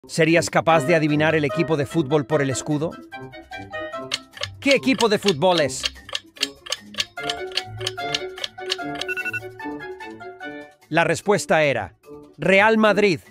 ¿Serías capaz de adivinar el equipo de fútbol por el escudo? ¿Qué equipo de fútbol es? La respuesta era Real Madrid.